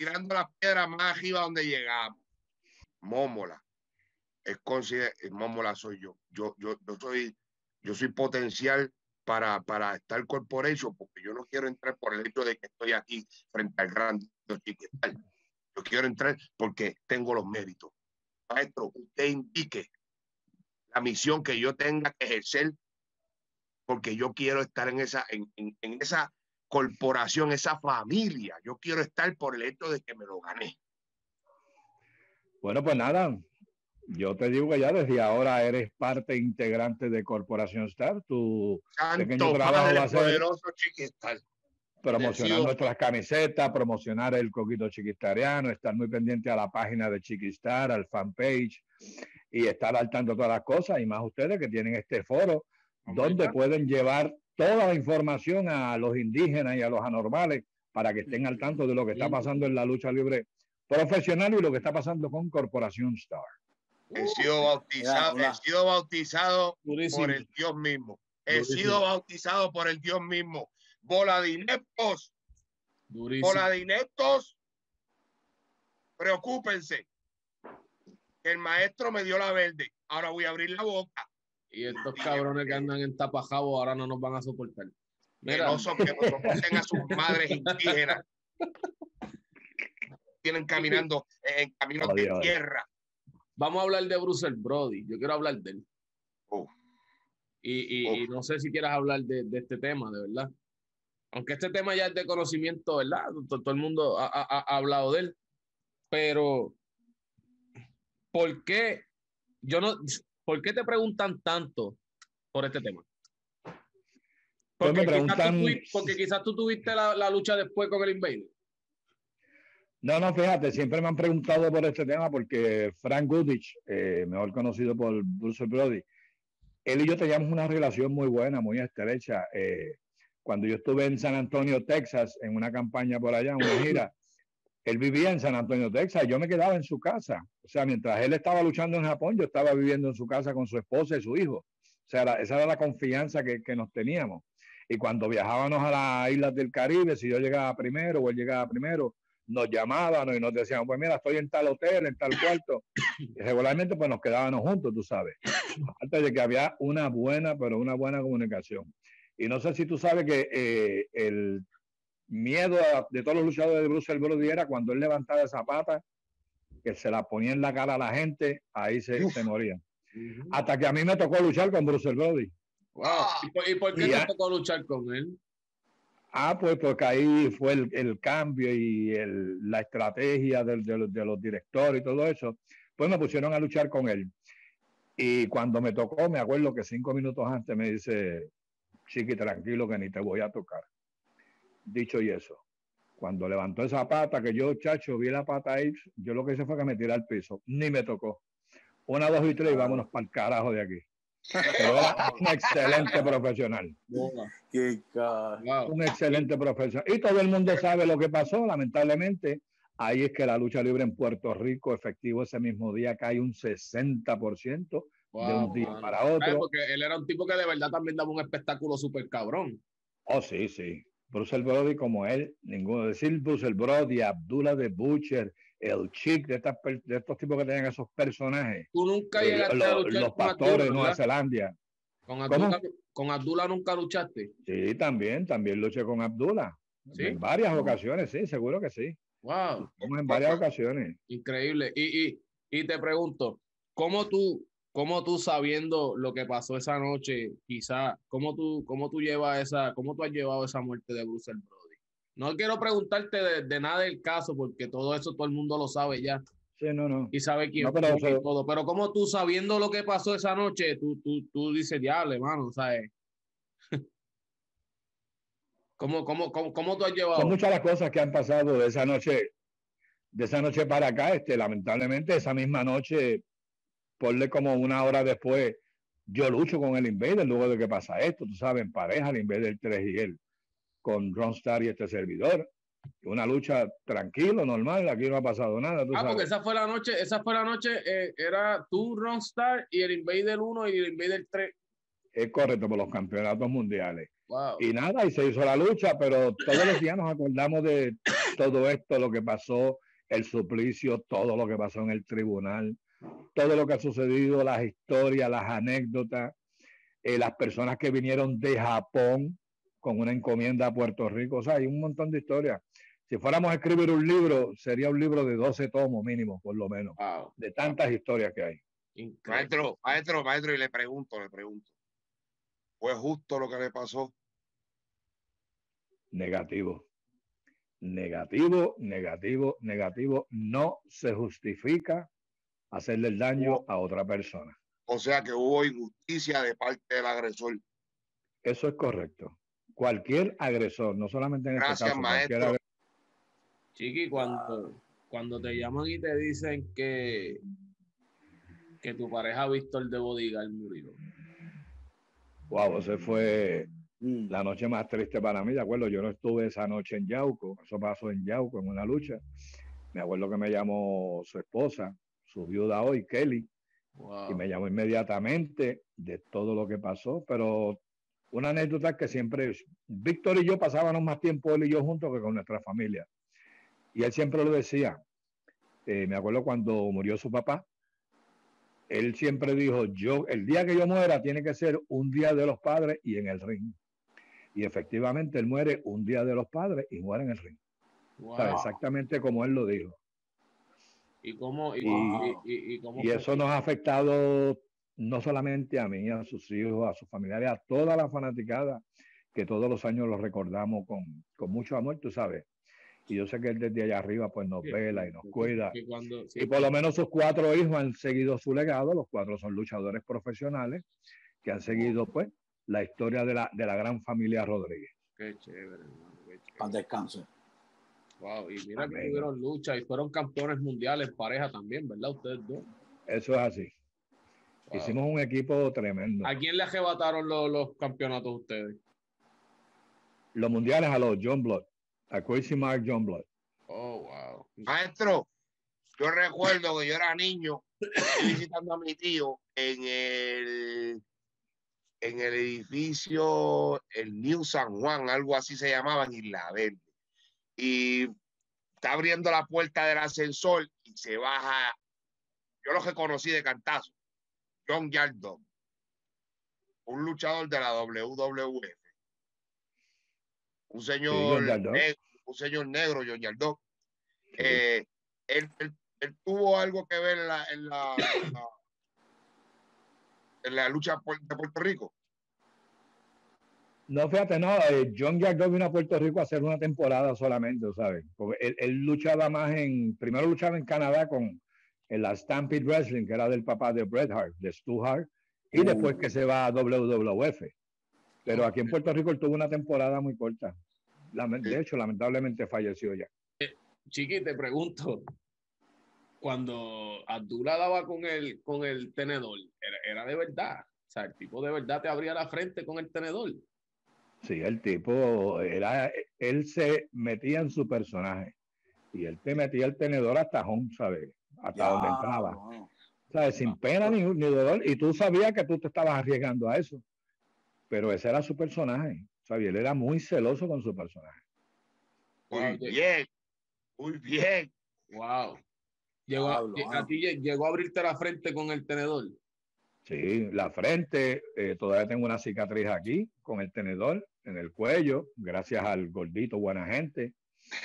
tirando las piedras más arriba donde llegamos. Mómola. Mómola soy yo. Yo soy potencial para estar corporation, porque yo no quiero entrar por el hecho de que estoy aquí frente al gran Chiquistar. Yo quiero entrar porque tengo los méritos. Maestro, usted indique la misión que yo tenga que ejercer, porque yo quiero estar en esa corporación, esa familia. Yo quiero estar por el hecho de que me lo gané. Bueno, pues nada, yo te digo que ya desde ahora eres parte integrante de Corporación Star. Tu pequeño trabajo va a ser promocionar nuestras camisetas, promocionar el coquito chiquistariano, estar muy pendiente a la página de Chiquistar, al fanpage y estar al tanto de todas las cosas, y más ustedes que tienen este foro donde pueden llevar toda la información a los indígenas y a los anormales para que estén al tanto de lo que está pasando en la lucha libre profesional y lo que está pasando con Corporación Star. He sido bautizado por el Dios mismo. He sido bautizado por el Dios mismo. Bola de ineptos. Bola de ineptos. Preocúpense. El maestro me dio la verde. Ahora voy a abrir la boca. Y estos cabrones que andan en tapajabo ahora no nos van a soportar. Mira. Que no soporten a sus madres indígenas. Tienen caminando en caminos de tierra. Vamos a hablar de Bruce Brody. Yo quiero hablar de él. Y no sé si quieras hablar de este tema, de verdad. Aunque este tema ya es de conocimiento, ¿verdad? Todo el mundo ha hablado de él. Pero, ¿por qué te preguntan tanto por este tema? Porque quizás tú tuviste la lucha después con el Invader. No, fíjate, siempre me han preguntado por este tema porque Frank Goodrich, mejor conocido por Bruce Brody, él y yo teníamos una relación muy buena, muy estrecha. Cuando yo estuve en San Antonio, Texas, en una campaña por allá, una gira, él vivía en San Antonio, Texas, yo me quedaba en su casa. O sea, mientras él estaba luchando en Japón, yo estaba viviendo en su casa con su esposa y su hijo. O sea, esa era la confianza que nos teníamos. Y cuando viajábamos a las islas del Caribe, si yo llegaba primero o él llegaba primero, nos llamaban y nos decían, pues mira, estoy en tal hotel, en tal cuarto. Y regularmente pues nos quedábamos juntos, tú sabes. Aparte de que había una buena comunicación. Y no sé si tú sabes que el miedo de todos los luchadores de Bruce Brody era cuando él levantaba esa pata, que se la ponía en la cara a la gente, ahí se morían. Hasta que a mí me tocó luchar con Bruce Brody. Wow. ¿Y por qué te tocó luchar con él? Pues porque ahí fue el cambio y la estrategia de los directores y todo eso. Pues me pusieron a luchar con él. Y cuando me tocó, me acuerdo que 5 minutos antes me dice, Chiqui, tranquilo que ni te voy a tocar. Dicho y eso, cuando levantó esa pata, que yo, chacho, vi la pata ahí, yo lo que hice fue que me tiré al piso. Ni me tocó. 1, 2 y 3 y vámonos para el carajo de aquí. Pero era un excelente profesional. Un excelente profesional. Y todo el mundo sabe lo que pasó, lamentablemente. Ahí es que la lucha libre en Puerto Rico, efectivo ese mismo día, cae un 60% de un día para otro. Porque él era un tipo que de verdad también daba un espectáculo súper cabrón. Oh, sí. Bruce Brody como él, ninguno. Decir Bruce Brody, Abdullah the Butcher, el Chick, de estos tipos que tenían esos personajes. Tú nunca llegaste a luchar los pastores de Nueva Zelanda. ¿Con Abdullah nunca luchaste? Sí, también luché con Abdullah. ¿Sí? En varias ocasiones, sí, seguro que sí. Wow. En varias ocasiones. Increíble. Y te pregunto, ¿cómo tú sabiendo lo que pasó esa noche, quizá, cómo tú has llevado esa muerte de Bruce Brody? No quiero preguntarte de nada del caso, porque todo eso todo el mundo lo sabe ya. Sí, no. Y sabe quién fue y todo. Pero cómo tú, sabiendo lo que pasó esa noche, tú dices, diable, mano, ¿sabes? ¿Cómo tú has llevado? Son muchas las cosas que han pasado de esa noche para acá. Lamentablemente, esa misma noche, ponle como 1 hora después, yo lucho con el Invader luego de que pasa esto, tú sabes, en pareja, el Invader 3 y él, con Ron Star y este servidor. Una lucha tranquilo, normal, aquí no ha pasado nada. ¿Tú sabes? Porque esa fue la noche, era tú, Ron Star, y el Invader 1 y el Invader 3. Es correcto, por los campeonatos mundiales. Wow. Y nada, y se hizo la lucha, pero todos los días nos acordamos de todo esto, lo que pasó, el suplicio, todo lo que pasó en el tribunal, todo lo que ha sucedido, las historias, las anécdotas, las personas que vinieron de Japón con una encomienda a Puerto Rico, o sea, hay un montón de historias. Si fuéramos a escribir un libro, sería un libro de 12 tomos mínimo, por lo menos, de tantas historias que hay. Maestro, y le pregunto, ¿fue justo lo que le pasó? Negativo. No se justifica hacerle el daño a otra persona. O sea que hubo injusticia de parte del agresor. Eso es correcto. Cualquier agresor, no solamente en este caso, maestro. Chiqui, cuando te llaman y te dicen que tu pareja Víctor de Bodyguard murió. Wow, ese fue la noche más triste para mí, de acuerdo. Yo no estuve esa noche en Yauco, eso pasó en Yauco, en una lucha. Me acuerdo que me llamó su esposa, su viuda hoy, Kelly, y me llamó inmediatamente de todo lo que pasó, pero una anécdota que siempre, Víctor y yo pasábamos más tiempo él y yo juntos que con nuestra familia. Y él siempre lo decía, me acuerdo cuando murió su papá, él siempre dijo, el día que yo muera tiene que ser un día de los padres y en el ring. Y efectivamente él muere un día de los padres y muere en el ring. Wow. O sea, exactamente como él lo dijo. ¿Y cómo? Y eso nos ha afectado no solamente a mí, a sus hijos, a sus familiares, a toda la fanaticada, que todos los años lo recordamos con mucho amor, tú sabes. Y yo sé que él desde allá arriba pues nos vela y nos cuida. Y por lo menos sus 4 hijos han seguido su legado. Los 4 son luchadores profesionales que han seguido pues la historia de la gran familia Rodríguez. Qué chévere, hermano. Para descanse. Wow, y mira que tuvieron lucha y fueron campeones mundiales pareja también, ¿verdad? Ustedes dos. Eso es así. Wow. Hicimos un equipo tremendo. ¿A quién le arrebataron los campeonatos ustedes? Los mundiales a los John Blood. A Crazy Mark John Blood. Oh, wow. Maestro, yo recuerdo que yo era niño visitando a mi tío en el edificio, el New San Juan, algo así se llamaba, en Isla Verde. Y está abriendo la puerta del ascensor y se baja, yo lo reconocí de cantazo, John Yardog, un luchador de la WWF. Un señor negro, John Yardog. Él tuvo algo que ver en la lucha de Puerto Rico. No, fíjate, no, John Yardog vino a Puerto Rico a hacer una temporada solamente, ¿sabes? Porque él luchaba más primero luchaba en Canadá con la Stampede Wrestling, que era del papá de Bret Hart, de Stu Hart, y después que se va a WWF. Pero aquí en Puerto Rico él tuvo una temporada muy corta. De hecho, lamentablemente falleció ya. Chiqui, te pregunto, cuando Abdullah daba con el tenedor, ¿era de verdad? O sea, el tipo de verdad te abría la frente con el tenedor. Sí, el tipo él se metía en su personaje y él te metía el tenedor hasta home, ¿sabes? Hasta donde entraba. No. ¿Sabes? Sin pena ni dolor. Y tú sabías que tú te estabas arriesgando a eso. Pero ese era su personaje. ¿Sabes? Él era muy celoso con su personaje. Muy bien. Wow. ¿A ti llegó a abrirte la frente con el tenedor? Sí, la frente, todavía tengo una cicatriz aquí con el tenedor en el cuello, gracias al gordito buena gente.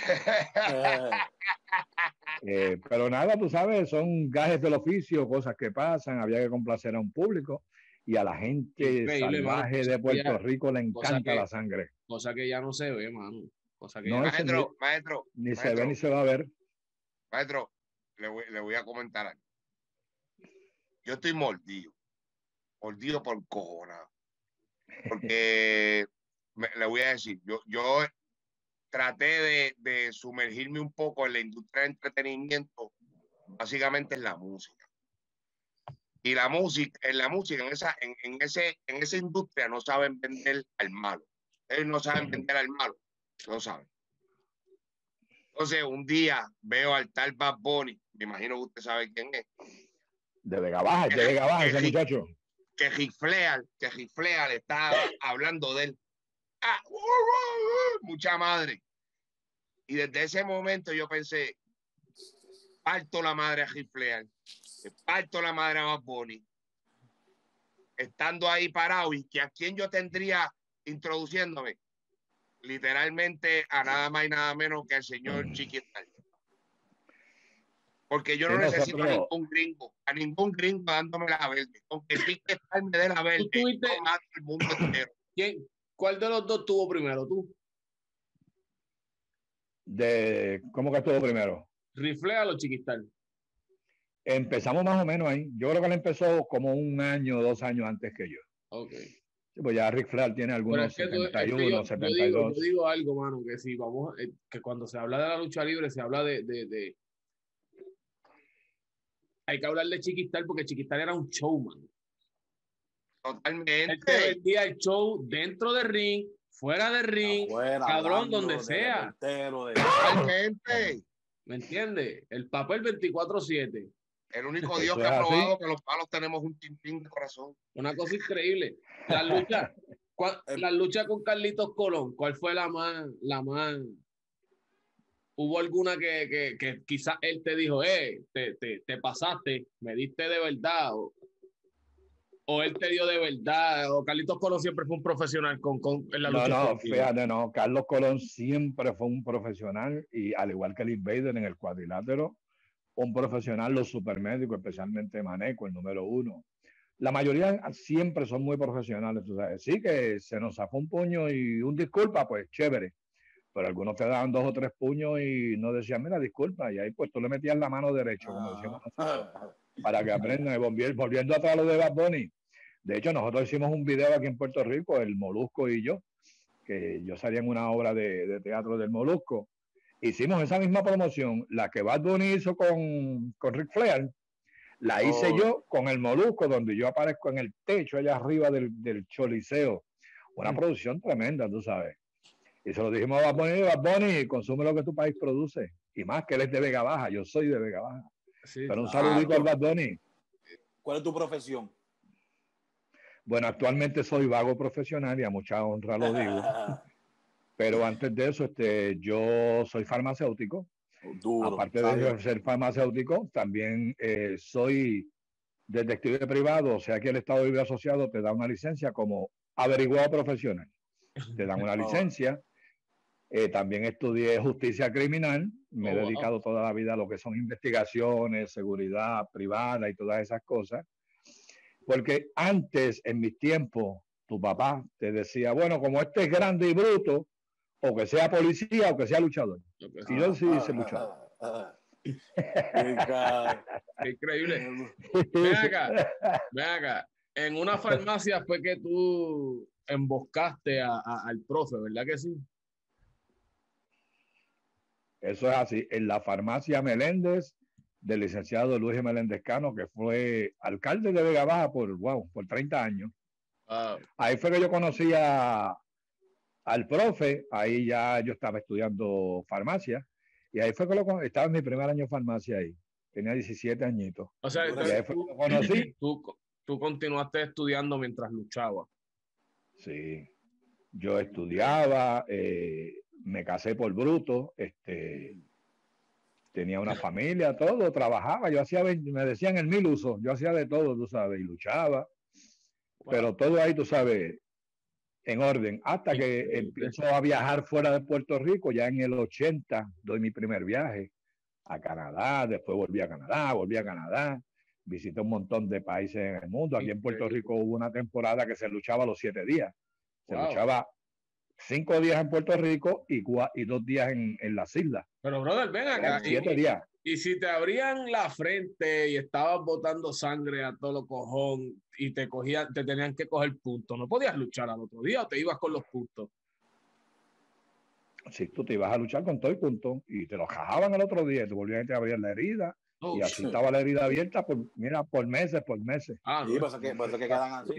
Pero nada, tú sabes, son gajes del oficio, cosas que pasan, había que complacer a un público y a la gente salvaje de Puerto Rico le encanta la sangre. Cosa que ya no se ve, mano. Cosa que no, maestro, ni se ve ni se va a ver. Maestro, le voy a comentar algo. Yo estoy mordido por cojonado. Porque le voy a decir, yo traté de sumergirme un poco en la industria de entretenimiento, básicamente en la música. Y en esa industria no saben vender al malo. Ellos no saben vender al malo, no saben. Entonces, un día veo al tal Bad Bunny, me imagino que usted sabe quién es. De Vega Baja ese muchacho. Que Gifleal está hablando de él. Mucha madre. Y desde ese momento yo pensé, parto la madre a Ric Flair, parto la madre a Bad Bunny, estando ahí parado, y que a quién yo tendría introduciéndome, literalmente a nada más y nada menos que al señor Chiquistal. Porque yo no necesito a ningún gringo dándome la verde. Aunque Chiquistal me dé la verde, yo mato el mundo entero. ¿Cuál de los dos tuvo primero, tú? ¿Cómo que estuvo primero? ¿Ric Flair o Chiquistal? Empezamos más o menos ahí. Yo creo que él empezó como 1 año o 2 años antes que yo. Ok. Sí, pues ya Ric Flair tiene algunos 71, 72. Yo digo algo, mano, que si vamos, que cuando se habla de la lucha libre, se habla de hay que hablar de Chiquistal, porque Chiquistal era un showman. Totalmente. Él te vendía el show dentro del ring, fuera del ring, afuera, cabrón, donde sea. Totalmente. ¿Me entiendes? El papel 24/7. El único Dios que ha probado que los palos tenemos un tintín de corazón. Una cosa increíble. La lucha con Carlitos Colón, ¿cuál fue la más? ¿Hubo alguna que quizás él te dijo, te pasaste, me diste de verdad? O él te dio de verdad? ¿O Carlitos Colón siempre fue un profesional en la lucha? No, fíjate, no. Carlos Colón siempre fue un profesional, y al igual que el Invader en el cuadrilátero, un profesional, los supermédicos, especialmente Maneco, el número 1. La mayoría siempre son muy profesionales. Tú sabes. Sí que se nos zafó un puño y un disculpa, pues chévere. Pero algunos te daban 2 o 3 puños y no decían, mira, disculpa. Y ahí pues tú le metías la mano derecha, como decíamos nosotros, para que aprendan. Volviendo atrás a lo de Bad Bunny. De hecho, nosotros hicimos un video aquí en Puerto Rico, el Molusco y yo, que yo salía en una obra de teatro del Molusco. Hicimos esa misma promoción, la que Bad Bunny hizo con Ric Flair, la hice yo con el Molusco, donde yo aparezco en el techo allá arriba del Choliseo. Una producción tremenda, tú sabes. Y se lo dijimos a Bad Bunny, consume lo que tu país produce. Y más que él es de Vega Baja, yo soy de Vega Baja. Sí, pero un saludito al Bad Bunny. ¿Cuál es tu profesión? Bueno, actualmente soy vago profesional y a mucha honra lo digo. Pero antes de eso, yo soy farmacéutico. Duro, aparte de ser farmacéutico, también soy detective privado, o sea que el Estado Libre Asociado te da una licencia como averiguado profesional. Te dan una licencia. También estudié justicia criminal. Me he dedicado toda la vida a lo que son investigaciones, seguridad privada y todas esas cosas. Porque antes, en mis tiempos, tu papá te decía, bueno, como este es grande y bruto, o que sea policía o que sea luchador. Y yo sí hice luchador. Qué increíble. Ven acá. En una farmacia fue que tú emboscaste al profe, ¿verdad que sí? Eso es así. En la farmacia Meléndez, del licenciado Luis Meléndez Cano, que fue alcalde de Vega Baja por 30 años. Ahí fue que yo conocí al profe. Ahí ya yo estaba estudiando farmacia. Y ahí fue que estaba en mi primer año de farmacia ahí. Tenía 17 añitos. O sea, tú continuaste estudiando mientras luchabas. Sí. Yo estudiaba, me casé por bruto, tenía una familia, todo, trabajaba. Yo hacía, me decían el 1000 usos, yo hacía de todo, tú sabes, y luchaba. Wow. Pero todo ahí, tú sabes, en orden. Hasta que empiezo a viajar fuera de Puerto Rico, ya en el 80, doy mi primer viaje a Canadá, después volví a Canadá, visité un montón de países en el mundo. Aquí en Puerto Rico hubo una temporada que se luchaba los 7 días. Se luchaba 5 días en Puerto Rico y 2 días en las islas. Pero, brother, ven acá. 7 días. Y si te abrían la frente y estabas botando sangre a todo lo cojón y te tenían que coger puntos, ¿no podías luchar al otro día o te ibas con los puntos? Sí, tú te ibas a luchar con todo el punto y te lo jajaban el otro día y te volvían a te abrir la herida. Y así estaba la herida abierta por meses. Ah, sí, por eso que quedan así.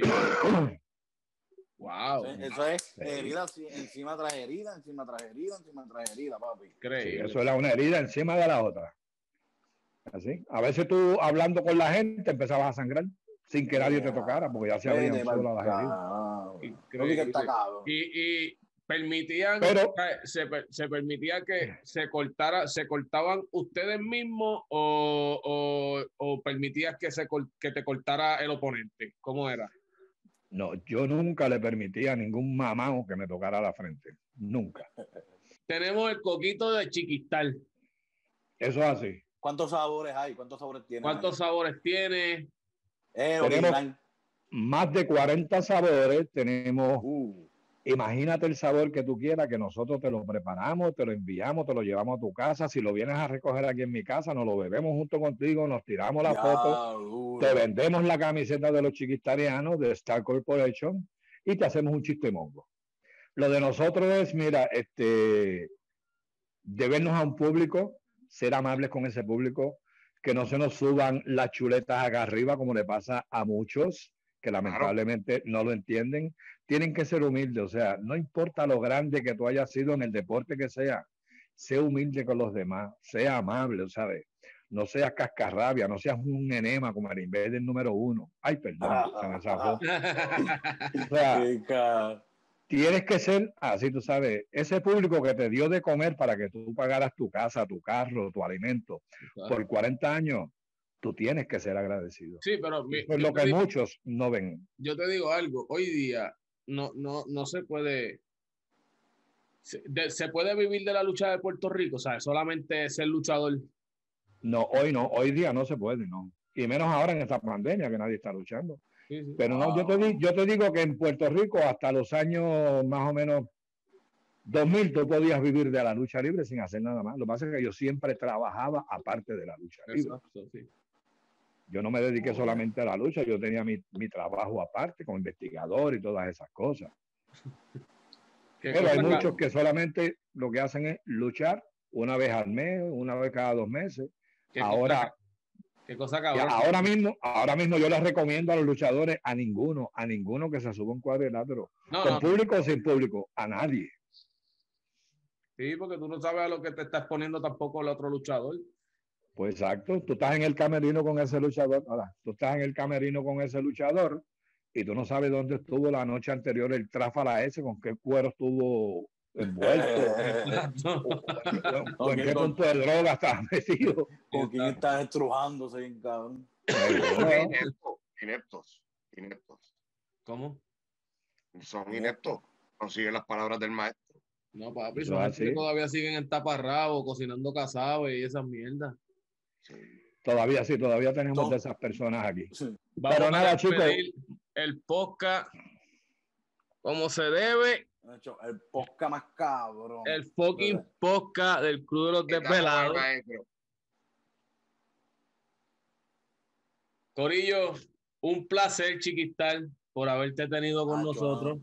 Wow. Eso es herida encima tras herida, encima tras herida, papi. Sí, eso era una herida encima de la otra. Así. A veces tú hablando con la gente empezabas a sangrar sin que nadie te tocara, porque ya se habían solo las heridas. Y permitían, Pero se permitía que se cortaban ustedes mismos o permitías que te cortara el oponente. ¿Cómo era? no, yo nunca le permitía a ningún mamao que me tocara la frente. Nunca. Tenemos el coquito de Chiquistal. Eso es así. ¿Cuántos sabores hay? ¿Cuántos sabores tiene? ¿Cuántos sabores tiene? Tenemos Original. más de 40 sabores. Tenemos, imagínate el sabor que tú quieras, que nosotros te lo preparamos, te lo enviamos, te lo llevamos a tu casa. Si lo vienes a recoger aquí en mi casa, nos lo bebemos junto contigo, nos tiramos la foto, te vendemos la camiseta de los chiquistarianos de Star Corporation y te hacemos un chiste mongo. Lo de nosotros es, mira, debernos a un público, ser amables con ese público, que no se nos suban las chuletas acá arriba como le pasa a muchos que lamentablemente no lo entienden. Tienen que ser humildes, o sea, no importa lo grande que tú hayas sido en el deporte que sea, sé humilde con los demás, sea amable, ¿sabes? No seas cascarrabia, no seas un enema como el invader número 1. Ay, perdón, se me zafó. O sea, tienes que ser así, tú sabes, ese público que te dio de comer para que tú pagaras tu casa, tu carro, tu alimento por 40 años, tú tienes que ser agradecido. Sí, pero es lo que muchos no ven. Yo te digo algo, hoy día no se puede, se puede vivir de la lucha de Puerto Rico, o sea, solamente ser luchador. No, hoy día no se puede, no. Y menos ahora en esta pandemia que nadie está luchando. Sí. Pero no, yo te digo que en Puerto Rico hasta los años más o menos 2000 tú podías vivir de la lucha libre sin hacer nada más. Lo que pasa es que yo siempre trabajaba aparte de la lucha libre. Exacto, sí. Yo no me dediqué solamente a la lucha, yo tenía mi trabajo aparte como investigador y todas esas cosas. Pero hay muchos que solamente lo que hacen es luchar una vez al mes, una vez cada 2 meses. Ahora... Qué cosa cabrón. Ahora mismo yo les recomiendo a los luchadores, a ninguno que se suba un cuadrilátero. Con público o sin público, a nadie. Sí, porque tú no sabes a lo que te estás poniendo tampoco el otro luchador. Pues exacto, tú estás en el camerino con ese luchador, y tú no sabes dónde estuvo la noche anterior el tráfala ese, con qué cuero estuvo envuelto, o en qué punto de droga estás metido. ¿Con quién estás estrujándose bien, cabrón? Ineptos. ¿Cómo? Son ineptos. No siguen las palabras del maestro. No, papi, son gente que todavía siguen en taparrabo, cocinando casabe y esas mierdas. Sí. Todavía tenemos de esas personas aquí. Sí. Pero nada, chicos. El podcast como se debe. El podcast más cabrón. El fucking podcast del Club de los Desvelados. Corillo, un placer, Chiquistal, por haberte tenido con nosotros.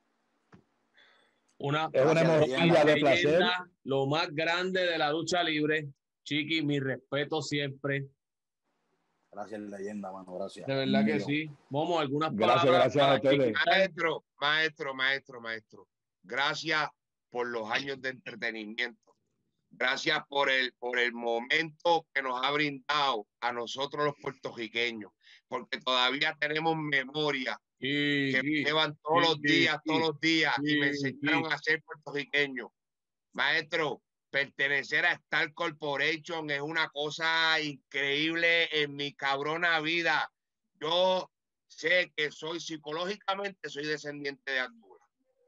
Es una emoción de placer. Lo más grande de la lucha libre. Chiqui, mi respeto siempre. Gracias, leyenda, mano. Gracias. De verdad que sí. Momo, algunas palabras. Gracias a ustedes. Maestro. Gracias por los años de entretenimiento. Gracias por el momento que nos ha brindado a nosotros los puertorriqueños. Porque todavía tenemos memoria que me llevan todos los días y me enseñaron a ser puertorriqueño. Maestro, pertenecer a Star Corporation es una cosa increíble en mi cabrona vida. Yo sé que psicológicamente soy descendiente de Honduras.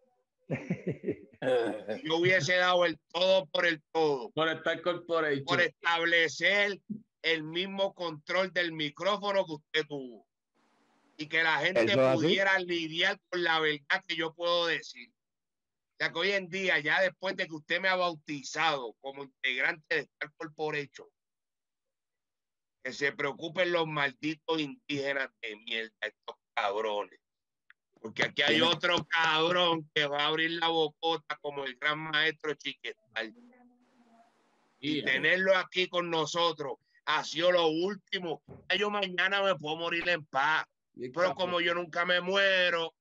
Yo hubiese dado el todo por el todo. Por Star Corporation. Por establecer el mismo control del micrófono que usted tuvo. Y que la gente pudiera lidiar con la verdad que yo puedo decir. Ya que hoy en día, ya después de que usted me ha bautizado como integrante de Star Corporation, que se preocupen los malditos indígenas de mierda, estos cabrones. Porque aquí hay otro cabrón que va a abrir la bocota como el gran maestro Chiquistal. Y tenerlo aquí con nosotros ha sido lo último. Yo mañana me puedo morir en paz. Pero como yo nunca me muero.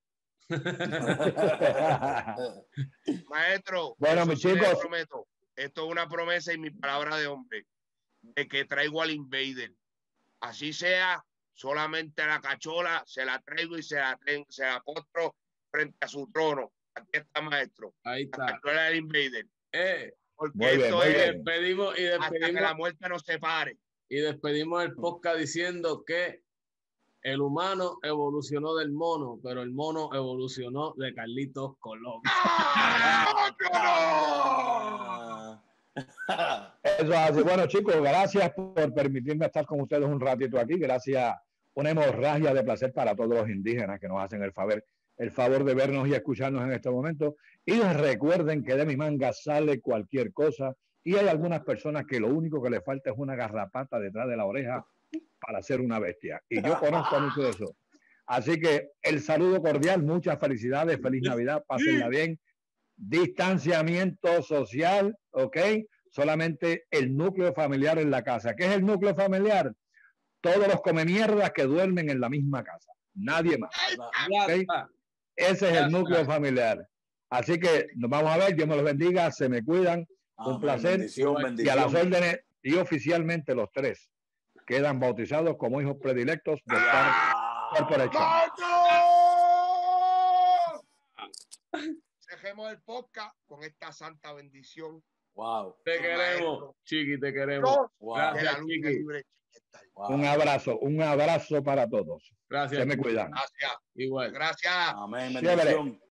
Maestro, bueno, mis chicos, prometo, esto es una promesa y mi palabra de hombre, de que traigo al invader. Así sea, solamente a la cachola se la traigo y se la postro frente a su trono. Aquí está, maestro. Ahí está. La escuela del Invader. Porque muy bien, esto muy es bien. Despedimos hasta que la muerte nos separe. y despedimos el podcast diciendo que el humano evolucionó del mono, pero el mono evolucionó de Carlitos Colón. Eso hace. Bueno, chicos, gracias por permitirme estar con ustedes un ratito aquí. Gracias. Una hemorragia de placer para todos los indígenas que nos hacen el favor de vernos y escucharnos en este momento. Y recuerden que de mi manga sale cualquier cosa. Y hay algunas personas que lo único que les falta es una garrapata detrás de la oreja para ser una bestia. Y yo conozco mucho de eso. Así que el saludo cordial, muchas felicidades, feliz Navidad, pásenla bien. Distanciamiento social, ¿ok? Solamente el núcleo familiar en la casa. ¿Qué es el núcleo familiar? Todos los comemierdas que duermen en la misma casa. Nadie más. ¿Okay? Ese es el núcleo familiar. Así que nos vamos a ver. Dios me los bendiga. Se me cuidan. Un placer. Bendición. Y a las órdenes. Y oficialmente los tres quedan bautizados como hijos predilectos de Star Corporation. Dejemos el podcast con esta santa bendición. Wow. Te queremos, Chiqui, te queremos. Wow. Gracias, Chiqui. Wow. Un abrazo para todos. Gracias. Se me cuidan. Gracias. Igual. Gracias. Amén. Chévere. Bendición.